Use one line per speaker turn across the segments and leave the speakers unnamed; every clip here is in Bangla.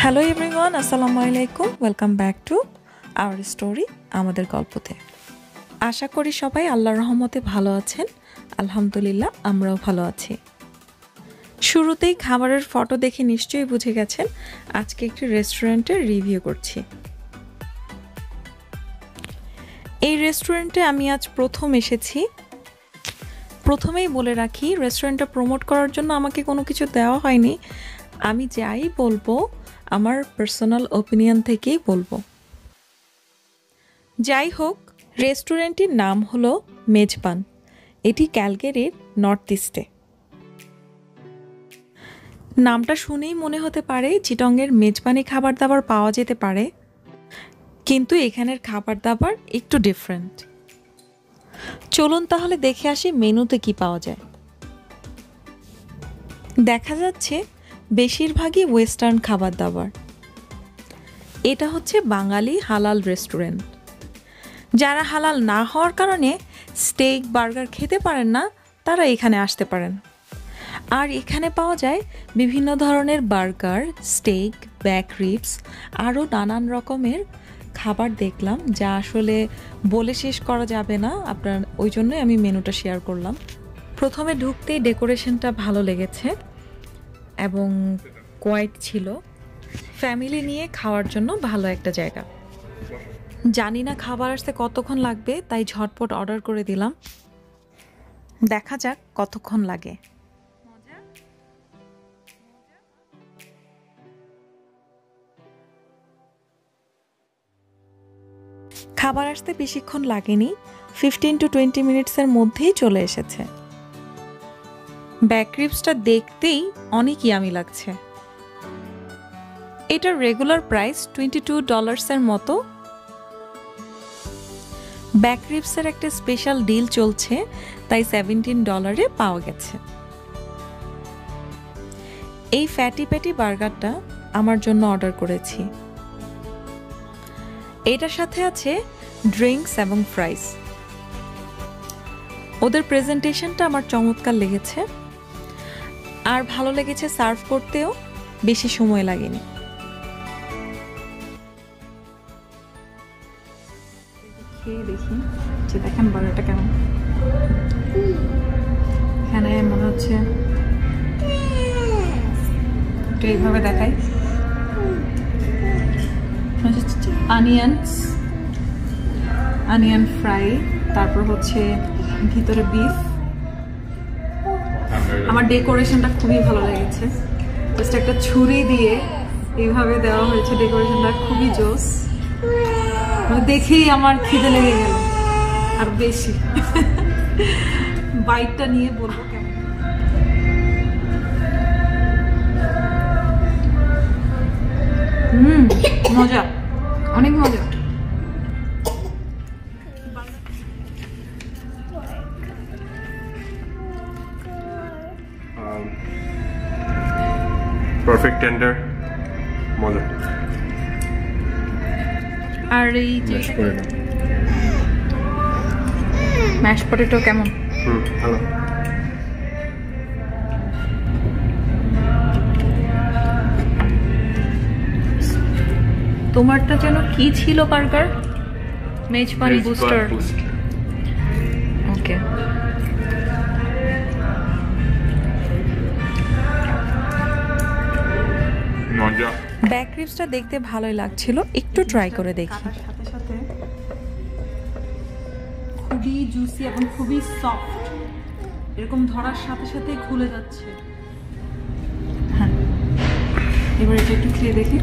হ্যালো এভরিওয়ান, আসসালামু আলাইকুম। Welcome back to our story, আমাদের গল্পতে। আশা করি সবাই আল্লাহর রহমতে ভালো আছেন। আলহামদুলিল্লাহ, আমরাও ভালো আছি। শুরুতেই খাবারের ফটো দেখে নিশ্চয়ই বুঝে গেছেন আজকে একটি রেস্টুরেন্টের রিভিউ করছি। এই রেস্টুরেন্টে আমি আজ প্রথম এসেছি। প্রথমেই বলে রাখি, রেস্টুরেন্টটা প্রমোট করার জন্য আমাকে কোনো কিছু দেওয়া হয়নি। আমি যাই বলবো আমার পার্সোনাল ওপিনিয়ন থেকেই বলবো। যাই হোক, রেস্টুরেন্টটির নাম হলো মেজবান। এটি ক্যালগেরির নর্থ ইস্টে। নামটা শুনেই মনে হতে পারে চিটংয়ের মেজবানি খাবার দাবার পাওয়া যেতে পারে, কিন্তু এখানের খাবার দাবার একটু ডিফারেন্ট। চলুন তাহলে দেখে আসি মেনুতে কি পাওয়া যায়। দেখা যাচ্ছে বেশিরভাগই ওয়েস্টার্ন খাবার দাবার। এটা হচ্ছে বাঙালি হালাল রেস্টুরেন্ট। যারা হালাল না হওয়ার কারণে স্টেক বার্গার খেতে পারেন না, তারা এখানে আসতে পারেন। আর এখানে পাওয়া যায় বিভিন্ন ধরনের বার্গার, স্টেক, ব্যাক রিবস, আরও নানান রকমের খাবার দেখলাম, যা আসলে বলে শেষ করা যাবে না আপনার, ওই জন্যই আমি মেনুটা শেয়ার করলাম। প্রথমে ঢুকতেই ডেকোরেশনটা ভালো লেগেছে এবং কোয়াইট ছিল। ফ্যামিলি নিয়ে খাওয়ার জন্য ভালো একটা জায়গা। জানি না খাবার আসতে কতক্ষণ লাগবে, তাই ঝটপট অর্ডার করে দিলাম। দেখা যাক কতক্ষণ লাগে। খাবার আসতে বেশিক্ষণ লাগেনি, 15 to 20 মিনিটসের মধ্যেই চলে এসেছে। ব্যাক রিবসটা দেখতেই অনেক ইয়ামি লাগছে। এটার রেগুলার প্রাইস $22 মতো। ব্যাক রিবসের একটা স্পেশাল ডিল চলছে, তাই $17 পাওয়া গেছে। এই ফ্যাটি প্যাটি বার্গারটা আমার জন্য অর্ডার করেছি। এটার সাথে আছে ড্রিঙ্কস এবং ফ্রাইস। ওদের প্রেজেন্টেশনটা আমার চমৎকার লেগেছে, আর ভালো লেগেছে সার্ভ করতেও বেশি সময় লাগেনি। খেয়ে দেখি যে দেখেন বার্গারটা কেমন। এখানে মনে হচ্ছে একটু এইভাবে দেখাই, অনিয়ন ফ্রাই, তারপর হচ্ছে ভিতরে বিফ। আমার ডেকোরেশনটা খুবই ভালো লেগেছে। জাস্ট একটা ছুরি দিয়ে এইভাবে দেওয়া হয়েছে, ডেকোরেশনটা খুবই জোস। দেখেই আমার খিদে লেগে গেল আর বেশি। বাইটটা নিয়ে বলবো কেমন। মজা, অনেক মজা।
পারফেক্ট টেন্ডার, মজা।
আর এই যে ম্যাশ পটেটো কেমন?
ভালো।
তোমারটা যেন কি ছিল বার্গার? মেজবান বুস্টার। ওকে।
মজা।
ব্যাক রিবসটা দেখতে ভালোই লাগছিল, একটু ট্রাই করে দেখি। সাথে সাথে খুবই জুসি এবং খুবই সফট, এরকম ধরার সাথে সাথে খুলে যাচ্ছে। হ্যাঁ, এবার এটা একটু খেয়ে দেখি।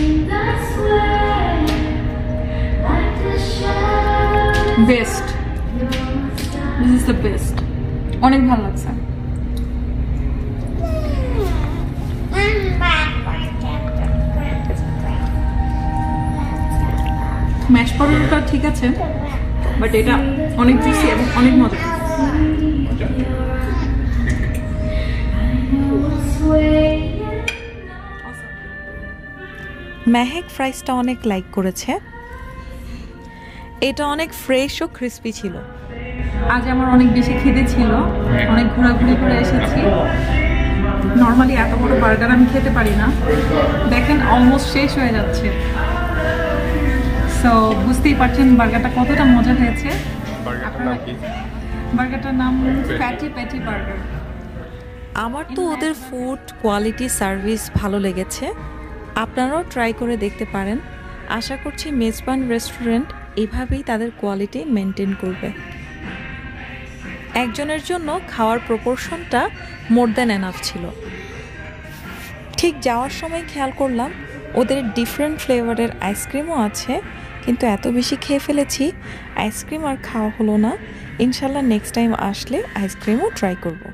Best, this is the best. অনেক ভালো লাগছে। ম্যাশ পটেটোটা ঠিক আছে, বাট এটা অনেক জুসি এবং অনেক মজা। মেহেক ফ্রাইসটা অনেক লাইক করেছে। এটা অনেক ফ্রেশ ও ক্রিস্পি ছিল। আজ আমার অনেক বেশি খিদে ছিল, অনেক ঘোরাঘুরি করে এসেছি। নর্মালি এত বড় বার্গার আমি খেতে পারি না। দেখেন অলমোস্ট শেষ হয়ে যাচ্ছে। সো বুঝতেই পারছেন বার্গারটা কতটা মজা হয়েছে। বার্গারটার নাম ফ্যাটি প্যাটি বার্গার। আমার তো ওদের ফুড কোয়ালিটি সার্ভিস ভালো লেগেছে, আপনারাও ট্রাই করে দেখতে পারেন। আশা করছি মেজবান রেস্টুরেন্ট এভাবেই তাদের কোয়ালিটি মেনটেন করবে। একজনের জন্য খাওয়ার প্রপোর্শনটা মোর দ্যান এনাফ ছিল। ঠিক যাওয়ার সময় খেয়াল করলাম ওদের ডিফারেন্ট ফ্লেভারের আইসক্রিমও আছে, কিন্তু এত বেশি খেয়ে ফেলেছি আইসক্রিম আর খাওয়া হলো না। ইনশাল্লাহ নেক্সট টাইম আসলে আইসক্রিমও ট্রাই করব।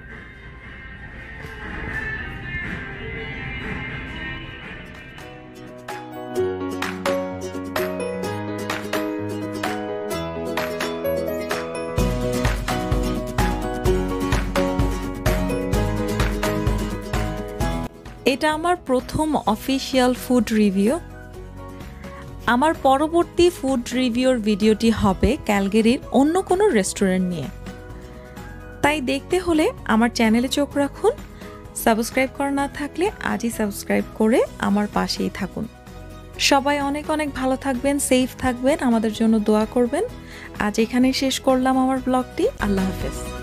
এটা আমার প্রথম অফিশিয়াল ফুড রিভিউ। আমার পরবর্তী ফুড রিভিউর ভিডিওটি হবে ক্যালগেরির অন্য কোনো রেস্টুরেন্ট নিয়ে। তাই দেখতে হলে আমার চ্যানেলে চোখ রাখুন। সাবস্ক্রাইব করা না থাকলে আজই সাবস্ক্রাইব করে আমার পাশেই থাকুন। সবাই অনেক অনেক ভালো থাকবেন, সেফ থাকবেন, আমাদের জন্য দোয়া করবেন। আজ এখানেই শেষ করলাম আমার ব্লগটি। আল্লাহ হাফেজ।